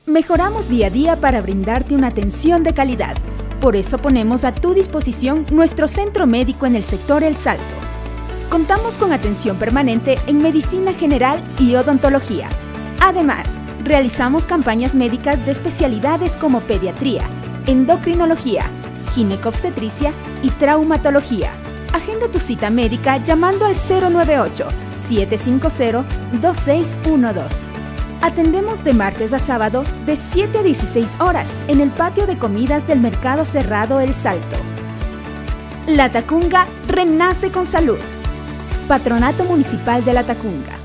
Mejoramos día a día para brindarte una atención de calidad. Por eso ponemos a tu disposición nuestro centro médico en el sector El Salto. Contamos con atención permanente en medicina general y odontología. Además, realizamos campañas médicas de especialidades como pediatría, endocrinología, ginecobstetricia y traumatología. Agenda tu cita médica llamando al 098-750-2612. Atendemos de martes a sábado de 7 a 16 horas en el patio de comidas del Mercado Cerrado El Salto. La Tacunga renace con salud. Patronato Municipal de La Tacunga.